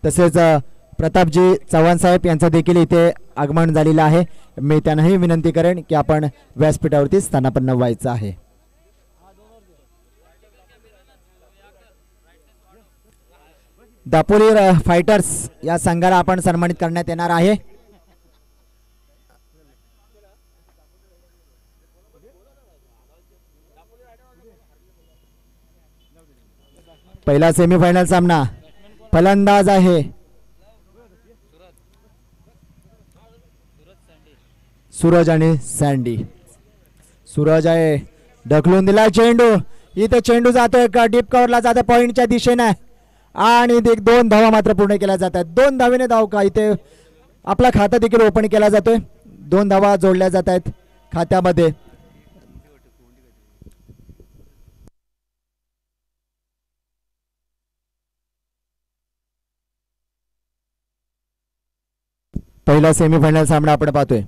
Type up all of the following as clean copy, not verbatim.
तसेच प्रतापजी चव्हाण साहेब यांचं देखील इथे आगमन झालेलं आहे. मी त्यांनाही विनंती करेन की आपण व्यासपीठावरती स्थानापन्न व्हायचं आहे. दापोली फायटर्स या संघाला आपण सन्मानित करण्यात येणार आहे. पहिला सेमीफायनल सामना फलंदाज आहे सूरज आणि सँडी. सूरज आहे, ढकलून दिला चेंडू, इथे चेंडू जातोय का डीप कव्हरला जातोय पॉइंटच्या दिशेने आणि 2 धावा मात्र पूर्ण केल्या जातात. 2 धावेने धाव का इथे आपला खाता देखील ओपन केला जातोय. 2 धावा जोडल्या जात आहेत खात्यामध्ये. पहिला सेमीफायनल सामना आपण पाहतोय.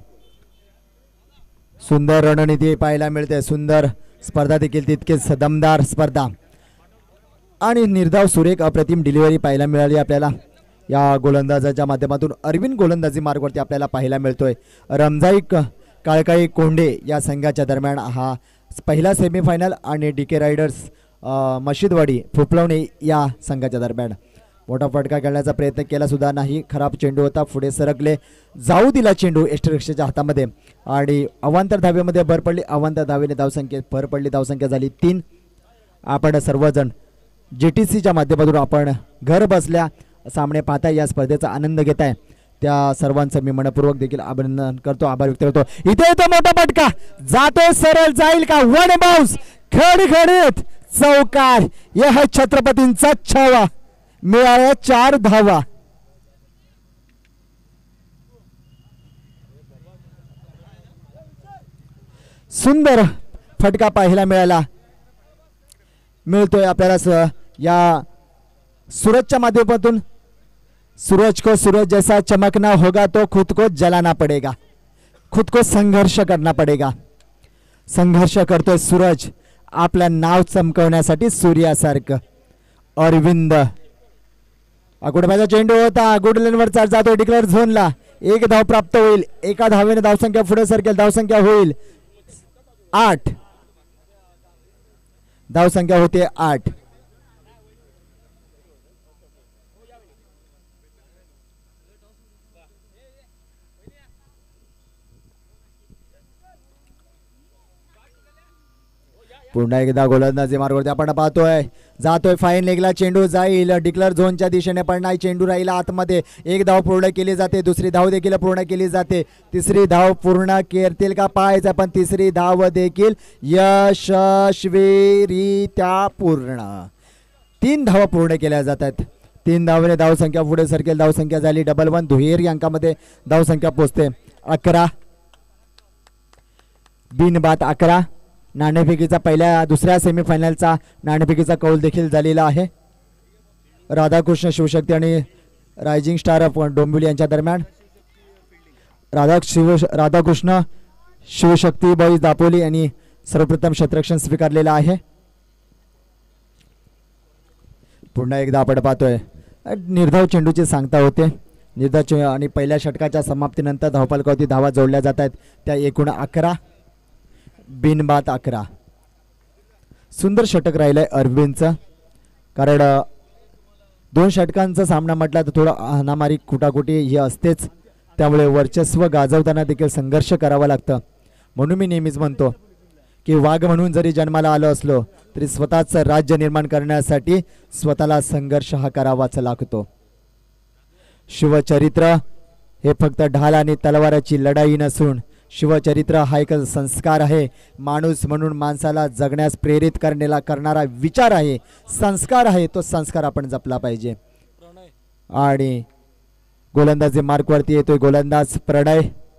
सुंदर रणनीती पाहायला मिळते, सुंदर स्पर्धा देखील तितकेच दमदार स्पर्धा आणि निर्धाव सुरेख अप्रतिम डिलिव्हरी पाहायला मिळाली आपल्याला या गोलंदाजाच्या माध्यमातून. अरविंद गोलंदाजी मार्गवरती आपल्याला पाहायला मिळतोय. रमजाई काळकाई कोंडे या संघाच्या दरम्यान हा पहिला सेमीफायनल आणि DK रायडर्स मशिदवाडी फुफलवणे या संघाच्या दरम्यान. मोठा फटका खेळण्याचा प्रयत्न केला सुद्धा नाही, खराब चेंडू होता, पुढे सरकले, जाऊ दिला चेंडू यष्टीरक्षकाच्या हातामध्ये आणि अवांतर धावेमध्ये भर पडली. अवांतर धावेने धावसंख्येत भर पडली, धावसंख्या झाली 3. आपण सर्वजण JTCच्या माध्यमातून आपण घर बसल्या सामने पाहता या स्पर्धेचा आनंद घेताय त्या सर्वांचं मी मनपूर्वक देखील अभिनंदन करतो, आभार व्यक्त करतो. इथे तो मोठा फटका जातोय, सरळ जाईल का? वन बाउन्स, खडखडीत चौकार, यह छत्रपतींचा छावा, मिळाल्या 4 धावा. सुंदर फटका पाहायला मिळतोय आपल्याला या सूरजच्या माध्यमातून. सूरज को सूरज जैसा चमकना होगा तो खुद को जलाना पड़ेगा, खुद को संघर्ष करना पड़ेगा. संघर्ष करतोय सूरज आपलं नाव चमकवण्यासाठी सूर्यासारखं. अरविंद आकुडबाचा चेंडू होता, गुड लाईनवर जातो डिक्लेअर झोनला. 1 धाव प्राप्त होईल, 1 धावेने धावसंख्या पुढे सरकेल, धावसंख्या होईल 8. धावसंख्या होते 8. पुन्हा एकदा गोलंदाजी मार्गावरती आपण पाहतोय, जातोय फाईन लेगला चेंडू जाईल, डिक्लेअर झोनच्या दिशेने पण नाही, चेंडू राहिला आतमध्ये. 1 धाव पूर्ण केली जाते, दुसरी धाव देखील पूर्ण केली जाते, तिसरी धाव पूर्ण करतील का पाहायचं, पण तिसरी धाव देखील यशस्वीरित्या पूर्ण. 3 धावा पूर्ण केल्या जातात. 3 धावेने धावसंख्या पुढे सरकेल, धावसंख्या झाली 11 दुहेरी अंकामध्ये धावसंख्या पोहोचते 11. बिनबाद 11. नाणेफेकीचा दुसऱ्या सेमीफायनलचा नाणेफेकीचा कौल देखील झालेला आहे. राधाकृष्ण शिवशक्ती आणि रायझिंग स्टार डोंबिवली यांच्या दरम्यान. राधाकृष्ण शिवशक्ती बॉईज दापोली यांनी सर्वप्रथम क्षेत्ररक्षण स्वीकारलेलं आहे. पुन्हा एकदा आपण पाहतोय निर्धाव चेंडूची सांगता होते. निर्धाव आणि पहिल्या षटकाच्या समाप्तीनंतर धावफलकावरती धावा जोडल्या जात आहेत, त्या एकूण 11. बिनबाद 11. सुंदर षटक राहिलंय अरविंदचं, कारण 2 षटकांचा सामना म्हटला तर थोडं हाणामारी कुटाकुटी ही असतेच, त्यामुळे वर्चस्व गाजवताना देखील संघर्ष करावा लागतं. म्हणून मी नेहमीच म्हणतो की वाघ म्हणून जरी जन्माला आलो असलो तरी स्वतःचं राज्य निर्माण करण्यासाठी स्वतःला संघर्ष हा करावाच लागतो. शिवचरित्र हे फक्त ढाल आणि तलवाराची लढाई नसून शिवचरित्र हा एक संस्कार आहे. माणूस म्हणून माणसाला जगण्यास प्रेरित करणारा विचार आहे, संस्कार आहे. तो संस्कार आपण जपला पाहिजे. आणि गोलंदाजी मार्कवरती येतोय गोलंदाज प्रणय.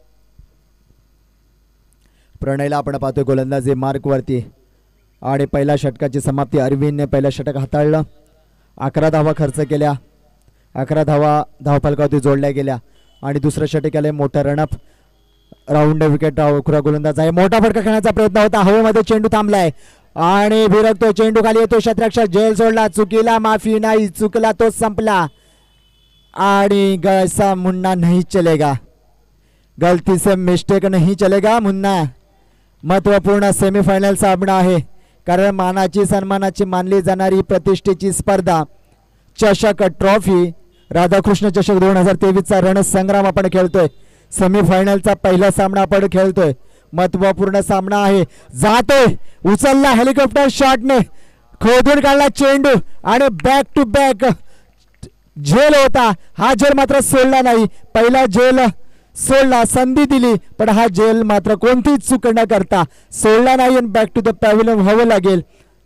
प्रणयला आपण पाहतोय गोलंदाजी मार्कवरती. आणि पहिल्या षटकाची समाप्ती अरविंदने पहिलं षटक हाताळलं. 11 धावा खर्च केल्या, 11 धावा धावफलकावरती जोडल्या गेल्या आणि दुसरं षटक आलंय मोठं रनअप. राऊंड विकेट खुरा गोलंदाज आहे. मोठा फटका खेळण्याचा प्रयत्न होता, हवेमध्ये चेंडू थांबलाय आणि भिरकतो चेंडू खाली येतो. क्षेत्ररक्षक झेल सोडला, चुकीला माफी नाही, चुकला तो संपला. आणि ऐसा मुन्ना नहीं चलेगा, गलती से मिस्टेक नहीं चलेगा मुन्ना. महत्वपूर्ण सेमीफायनल सामना आहे, कारण मानाची सन्मानाची मानली जाणारी प्रतिष्ठेची स्पर्धा चषक ट्रॉफी राधाकृष्ण चषक 2023चा रणसंग्राम आपण खेळतोय. सेमीफायनलचा पहिला सामना आपण खेळतोय. महत्वपूर्ण सामना आहे. जातोय, उचलला हेलिकॉप्टर शॉटने, खोदून काढला चेंडू आणि बॅक टू बॅक झेल होता. हा झेल मात्र सोडला नाही. पहिला झेल सोडला, संधी दिली, पण हा झेल मात्र कोणतीच चूक न करता सोडला नाही आणि बॅक टू द पॅव्हिलियन व्हावं लागेल.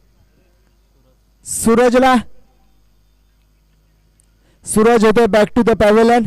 सूरज होते back to the pavilion.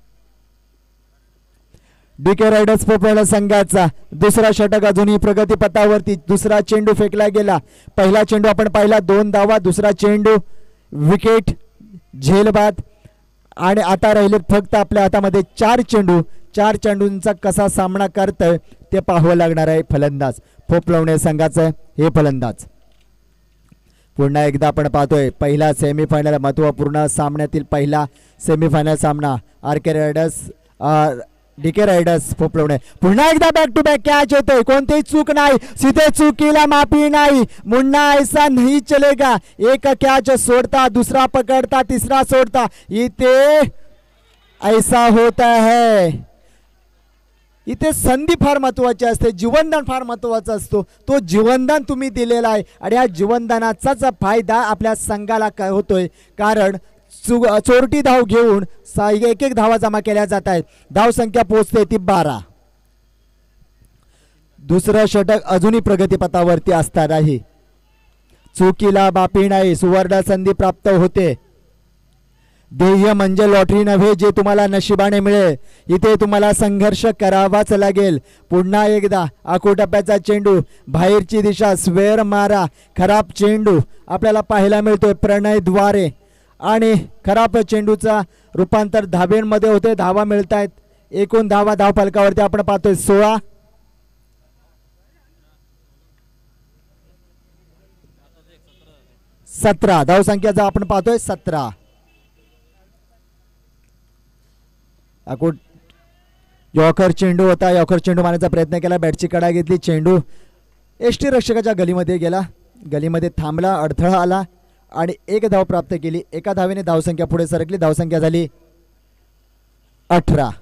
DK riders Popal संघाचा दुसरा षटक अजूनही प्रगतीपथावरती. दुसरा चेंडू फेकला गेला. पहिला चेंडू आपण पाहिला, 2 धावा. दुसरा चेंडू विकेट, झेलबाद. आणि आता राहिलेत फक्त आपल्या हातामध्ये 4 चेंडू. 4 चेंडूंचा कसा सामना करतोय ते पाहावं लागणार आहे फलंदाज. पोपलवणे संघाचं हे फलंदाज. पुन्हा एकदा आपण पाहतोय पहिला सेमीफायनल, महत्वपूर्ण सामन्यातील पहिला सेमीफायनल सामना. RK riders DK riders Popalwane. पुन्हा एकदा बॅक टू बॅक कॅच होतोय, कोणतीही चूक नाही, सीधे चुकीला माफी नाही. मुन्ना ऐसा नहीं चलेगा. एक कॅच सोडता, दुसरा पकडता, तिसरा सोडता, इथे ऐसा होता है. इथे संधी फार महत्वाची असते, जीवनदान फार महत्वाचा असतो. तो जीवनदान तुम्ही दिलेला आहे आणि या जीवनदानाचाच फायदा आपल्या संघाला काय होतोय, कारण चोरटी धाव घेऊन एक एक धावा जमा केल्या जात आहेत. धाव संख्या पोहोचते ती 12. दुसरं षटक अजूनही प्रगतीपथावरती असतानाही चुकीला बापी नाही. सुवर्ण संधी प्राप्त होते. ध्येय म्हणजे लॉटरी नव्हे जे तुम्हाला नशिबाने मिळेल. इथे तुम्हाला संघर्ष करावाच लागेल. पुन्हा एकदा आखोटप्प्याचा चेंडू, बाहेरची दिशा, स्वेअर मारा. खराब चेंडू आपल्याला पाहायला मिळतोय प्रणय द्वारे आणि खराब चेंडूचा रूपांतर धाब्यांमध्ये होते. धावा मिळत आहेत. एकूण धावा धाव फलकावरती आपण पाहतोय 16. धाव संख्याचा आपण पाहतोय 17. यॉर्कर चेंडू होता. यॉर्कर चेंडू मारण्याचा प्रयत्न केला. बॅटची कडा घेतली. चेंडू एसटी रक्षकाच्या गलीमध्ये गेला. गलीमध्ये थांबला, अडथळा आला आणि 1 धाव प्राप्त केली. एका धावेने धावसंख्या पुढे सरकली. धावसंख्या झाली 18.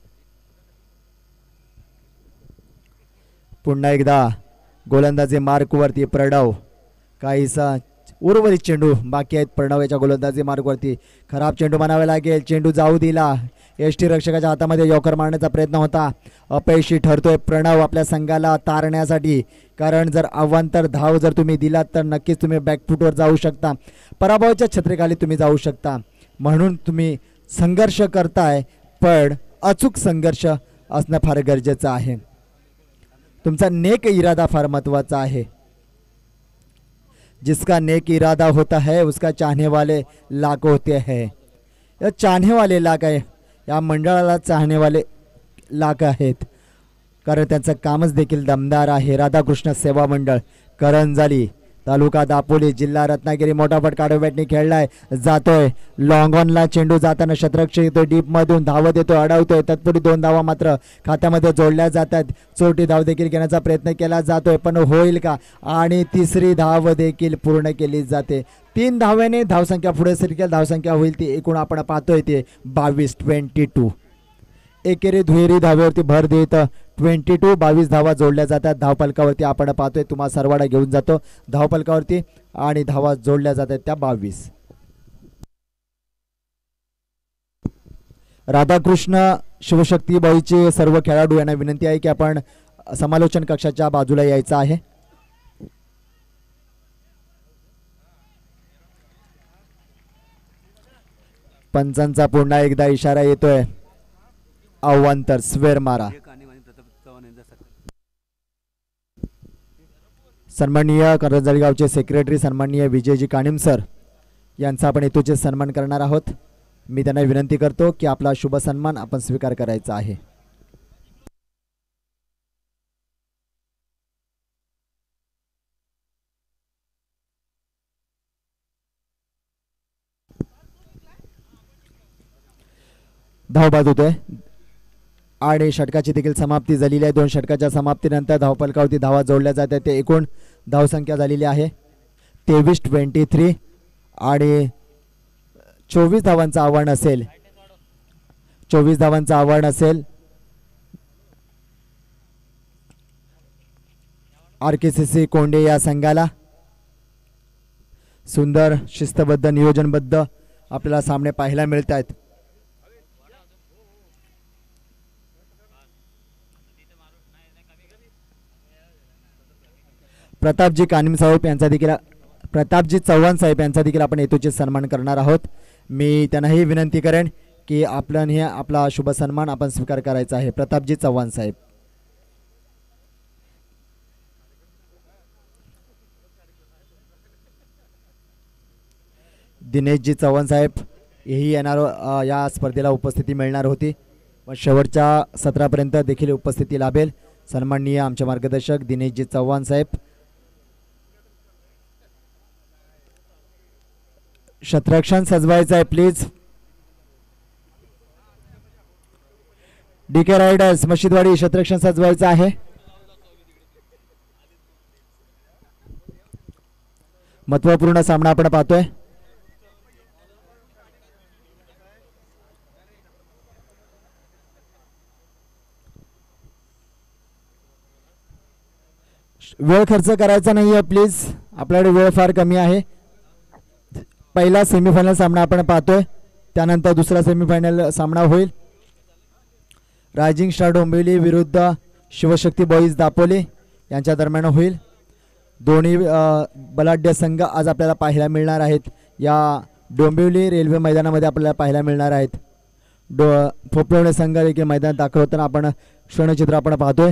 पुन्हा एकदा गोलंदाजी मार्कवरती प्रणव. काहीसा उर्वरित चेंडू बाकी आहेत प्रणव याच्या गोलंदाजी मार्कवरती. खराब चेंडू म्हणावा लागेल. चेंडू जाऊ दिला. एसटी रक्षकाच्या हातामध्ये यॉर्कर मारण्याचा प्रयत्न होता. अपयशी ठरतोय प्रणव आपल्या संघाला तारण्यासाठी, कारण जर अवांतर धाव जर तुम्ही दिलात तर नक्कीच तुम्ही बॅकफुटवर जाऊ शकता. पराभवाच्या छत्रेखाली तुम्ही जाऊ शकता. म्हणून तुम्ही संघर्ष करताय, पण अचूक संघर्ष असणं फार गरजेचं आहे. तुमचा नेक इरादा फार महत्वाचा आहे. जिसका नेक इरादा होता है उसका चाहने वाले लाख होते हैं. या चाहने वाले लाख आहे. या मंडळाला चाहने वाले लाख आहेत, कारण त्यांचं कामच देखील दमदार आहे. राधाकृष्ण सेवा मंडळ करंजाली, तालुका दापोली, जिल्हा रत्नागिरी मोठा फटका बॅटने खेळलाय. जातोय लॉंग ऑनला चेंडू. जाताना शतरक्षक येतोय डीप मधून, धावत येतोय, अडवतोय. तत्पुरी 2 धावा मात्र खात्यामध्ये जोडल्या जातात. चोटी धाव देखील घेण्याचा प्रयत्न केला जातोय, पण होईल का? आणि तिसरी धाव देखील पूर्ण केली जाते. 3 धाव्याने धावसंख्या पुढे सरकेल. धावसंख्या होईल ती एकूण आपण पाहतोय ते 22. एकेरी दुहेरी धावेवरती भर देत 22 धावा जोडल्या जातात. धावफलकावरती आपण पाहतोय, तुम्हा सर्वांना घेऊन जातो धावफलकावरती, आणि धावा जोडल्या जातात त्या 22. राधाकृष्ण शिवशक्ती बाईचे सर्व खेळाडू यांना विनंती आहे की आपण समालोचन कक्षाच्या बाजूला यायचं आहे. पंचांचा पुन्हा एकदा इशारा येतोय. अवांतर स्वेर मारा. सन्माननीय करंजाली गावचे सेक्रेटरी सन्माननीय विजयजी कानिम सर यांचा आपण हेतूचे सन्मान करणार आहोत. मी त्यांना विनंती करतो की आपला शुभ सन्मान आपण स्वीकार करायचा आहे. धावबाद होतोय आणि षटकाची देखील समाप्ती झालेली आहे. 2 षटकाच्या समाप्तीनंतर धावफलकावरती धावा जोडल्या जात आहेत. ते एकूण धावसंख्या झालेली आहे 23-23 आणि 24 धावांचं आव्हान असेल. 24 धावांचं आव्हान असेल RKCC कोंडे या संघाला. सुंदर शिस्तबद्ध नियोजनबद्ध आपल्याला सामने पाहायला मिळत आहेत. प्रतापजी कानिम साहेब यांचा देखील प्रतापजी चव्हाण साहेब यांचा देखील आपण हेतूचे सन्मान करणार आहोत. मी त्यांनाही विनंती करेन की आपण हे आपला शुभ सन्मान आपण स्वीकार करायचा आहे. प्रतापजी चव्हाण साहेब. दिनेशजी चव्हाण साहेब हेही येणार या स्पर्धेला उपस्थिती मिळणार होती व शेवटच्या सत्रापर्यंत देखील उपस्थिती लाभेल. सन्माननीय आमचे मार्गदर्शक दिनेशजी चव्हाण साहेब. क्षेत्ररक्षण सजवायचं आहे प्लीज. DK रायडर्स मशीदवाडी क्षेत्ररक्षण सजवायचं आहे. महत्वपूर्ण सामना आपण पाहतोय. वेळ खर्च करायचा नाहीये प्लीज. आपल्याकडे वेळ फार कमी आहे. पहिला सेमीफायनल सामना आपण पाहतोय. त्यानंतर दुसरा सेमीफायनल सामना होईल. रायझिंग स्टार डोंबिवली विरुद्ध शिवशक्ती बॉईज दापोली यांच्या दरम्यान होईल. दोन्ही बलाढ्य संघ आज आपल्याला पाहायला मिळणार आहेत. या डोंबिवली रेल्वे मैदानामध्ये आपल्याला पाहायला मिळणार आहेत. फोपळवणे संघ देखील मैदान दाखल होताना आपण क्षणचित्र आपण पाहतोय.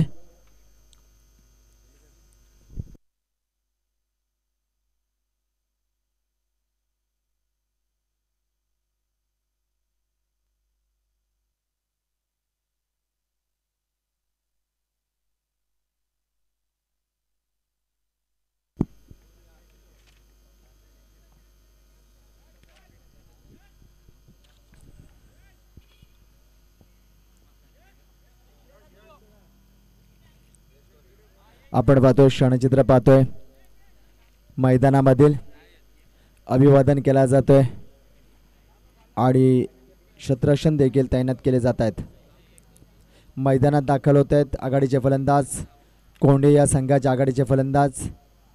आपण पाहतोय क्षणचित्र पाहतोय. मैदानामधील अभिवादन केला जातोय आणि क्षेत्ररक्षण देखील तैनात केले जात आहेत. मैदानात दाखल होत आहेत आघाडीचे फलंदाज कोंडे या संघाचे आघाडीचे फलंदाज.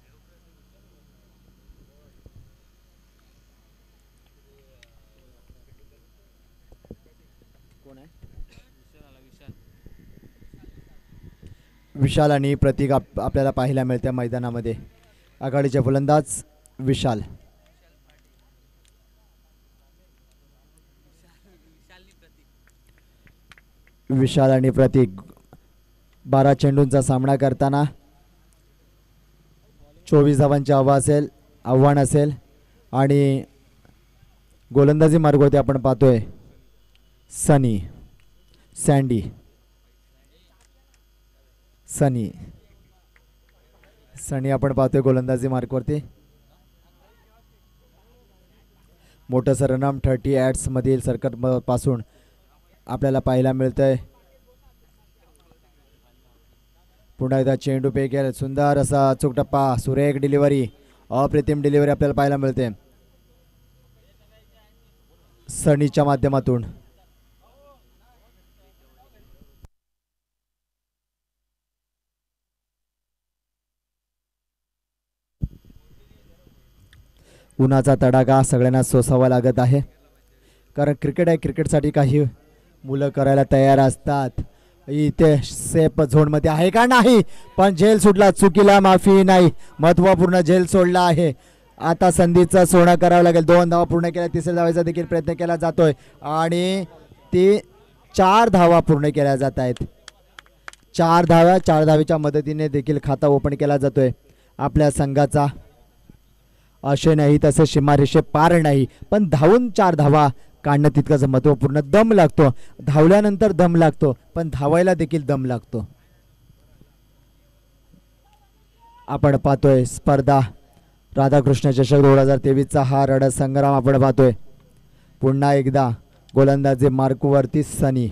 विशाल आणि प्रतीक आपल्याला पाहायला मिळते मैदानामध्ये. आघाडीचे फलंदाज विशाल. विशाल आणि प्रतीक 12 चेंडूंचा सामना करताना 24 धावांचे आव्हान असेल आणि गोलंदाजी मार्गावरती आपण पाहतोय सनी आपण पाहतोय गोलंदाजी मार्कवरती. मोठं सरनाम 30 ॲट्स मधील सर्कट पासून आपल्याला पाहायला मिळतंय. पुन्हा एकदा चेंडू पेकेल सुंदर असा अचूक टप्पा सुरेख डिलिव्हरी अप्रतिम डिलिव्हरी आपल्याला पाहायला मिळते सनीच्या माध्यमातून. उन्हाचा तडाखा सगळ्यांना सोसावा लागत आहे कारण क्रिकेट आहे. क्रिकेटसाठी काही मुलं करायला तयार असतात. इथे सेफ झोनमध्ये आहे का नाही पण झेल सुटला. चुकीला माफी नाही. महत्त्वपूर्ण झेल सोडला आहे. आता संधीचं सोनं करावं लागेल. 2 धावा पूर्ण केल्या. तिसऱ्या धावाचा देखील प्रयत्न केला जातोय आणि ती 4 धावा पूर्ण केल्या जात आहेत. 4 धावेच्या मदतीने देखील खाता ओपन केला जातोय आपल्या संघाचा. असे नाही तसे सीमारेषे पार नाही पण धावून 4 धावा काढणं तितकंच महत्त्वपूर्ण. दम लागतो. धावल्यानंतर दम लागतो पण धावायला देखील दम लागतो. आपण पाहतोय स्पर्धा राधाकृष्ण चषक 2023चा हा रडत संग्राम आपण पाहतोय. पुन्हा एकदा गोलंदाजी मार्कवरती सनी.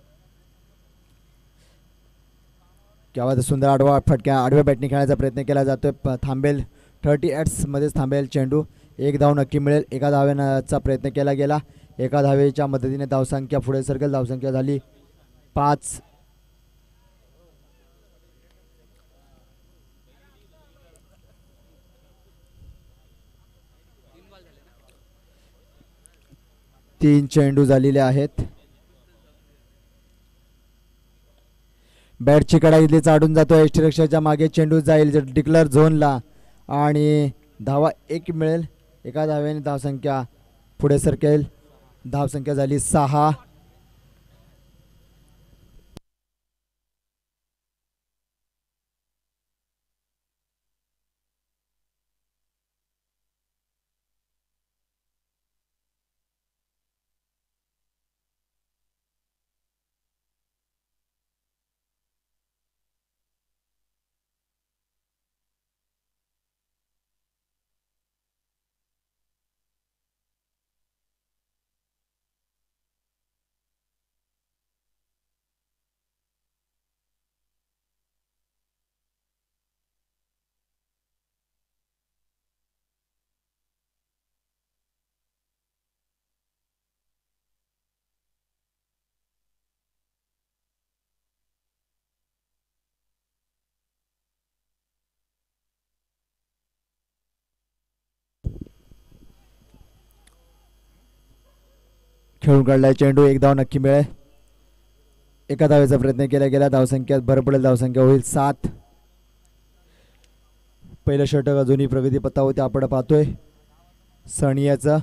केव्हा सुंदर आडवा फटक्या आडव्या बॅटने खेळण्याचा प्रयत्न केला जातोय. थांबेल 38 मध्येच थांबेल चेंडू. एक धाव नक्की मिळेल. एका धावेचा प्रयत्न केला गेला. एका धावेच्या मदतीने धावसंख्या पुढे सरकेल. धावसंख्या झाली 5. तीन चेंडू झालेले आहेत. बॅटची कडा इथली चाडून जातो. यष्टीरक्षकाच्या मागे चेंडू जाईल डिक्लर झोनला आणि धावा 1 मिळेल. एका धावेने धावसंख्या पुढे सरकेल. धावसंख्या झाली 6. खेळून काढलाय चेंडू. एक धाव नक्की मिळेल. एका धावेचा प्रयत्न केला गेला. धावसंख्या भर पडेल. धावसंख्या होईल 7. पहिलं षटक अजूनही प्रगती पथावरती आपण पाहतोय. सणियाचं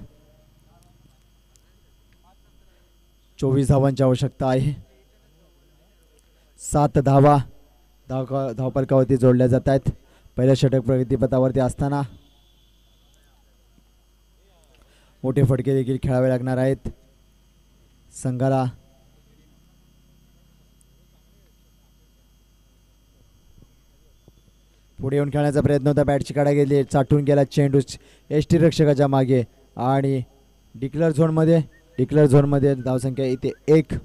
24 धावांची आवश्यकता आहे. 7 धावा धावफलकावरती जोडल्या जात आहेत. पहिलं षटक प्रगती पथावरती असताना मोठे फटके देखील खेळावे लागणार आहेत संघाला. पुढे येऊन खेळण्याचा प्रयत्न होता. बॅटची काढा गेली. चाटून गेला चेंडू यष्टीरक्षकाच्या मागे आणि डिक्लेअर झोनमध्ये धावसंख्या इथे 1.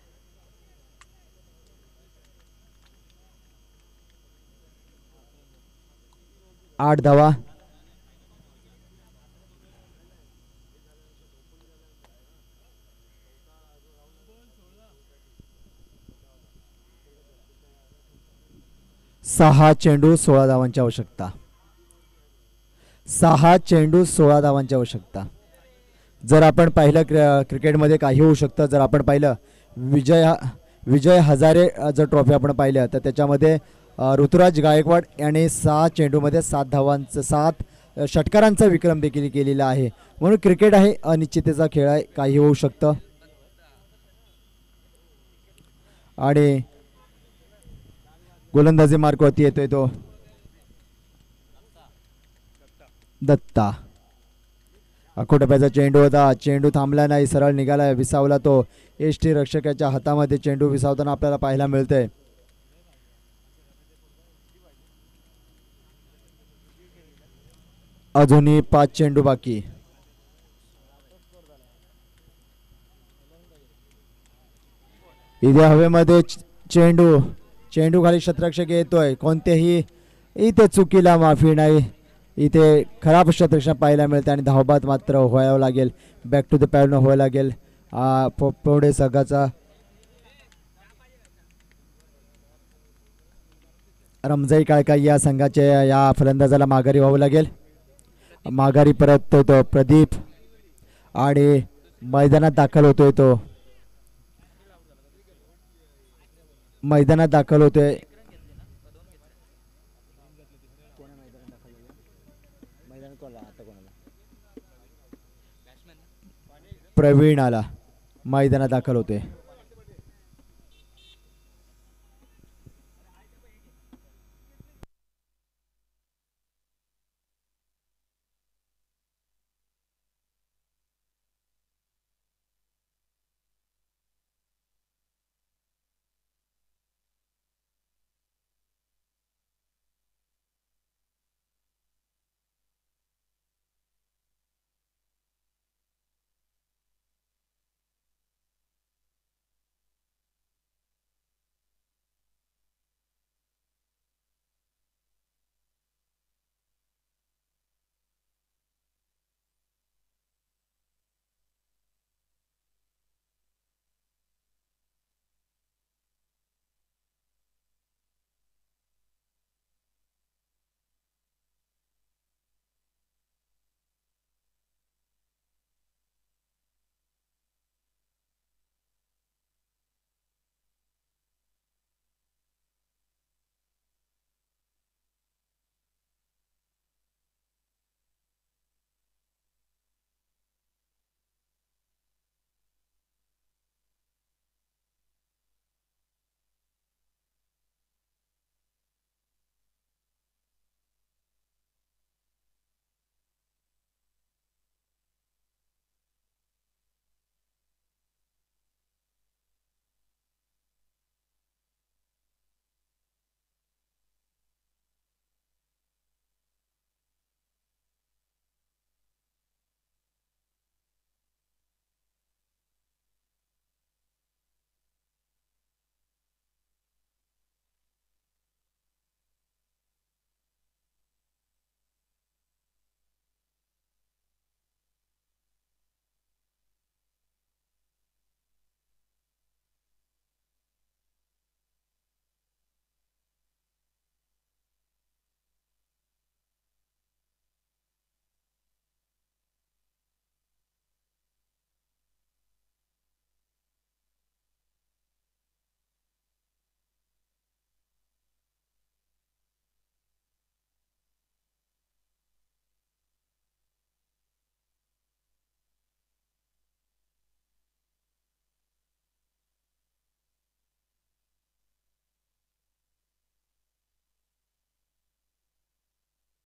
आठ धावा. सहा चेंडू 16 धावांची आवश्यकता. 6 चेंडू 16 धावांची आवश्यकता. जर आपण पाहिलं क्रिकेटमध्ये काही होऊ शकतं. जर आपण पाहिलं विजय हजारे जर ट्रॉफी आपण पाहिलं तर त्याच्यामध्ये ऋतुराज गायकवाड याने 6 चेंडूमध्ये 7 षटकारांचा विक्रम देखील केलेला आहे. म्हणून क्रिकेट आहे अनिश्चिततेचा खेळ आहे. काही होऊ शकतं. आणि गोलंदाजी मार्कवरती येतोय तो दत्ता. अकोटप्याचा चेंडू होता. चेंडू थांबला नाही. सरळ निघाला. विसावला तो. यष्टी रक्षकाच्या हातामध्ये चेंडू विसावताना आपल्याला पाहायला मिळतंय. अजूनही 5 चेंडू बाकी. इथे हवेमध्ये चेंडू खाली शतरक्षक येतोय. कोणतेही इथे चुकीला माफी नाही. इथे खराब शतरक्षक पाहायला मिळते आणि धावबाद मात्र व्हावं लागेल. बॅक टू द पॅड व्हावं लागेल. पुढे संघाचा रमजाई काळकाई या संघाच्या या फलंदाजाला माघारी व्हावं लागेल. माघारी परत तो प्रदीप आणि मैदानात दाखल होतोय तो. मैदानात दाखल होतोय. प्रवीण आला. मैदानात दाखल होतोय.